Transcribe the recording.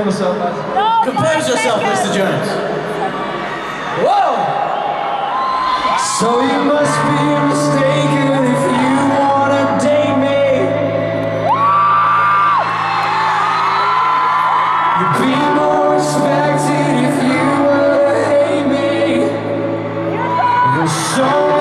compose myself. No, compose yourself, Mr. Jones. Whoa! So you must be mistaken if you wanna date me. You'd be more respected if you were to hate me. There's so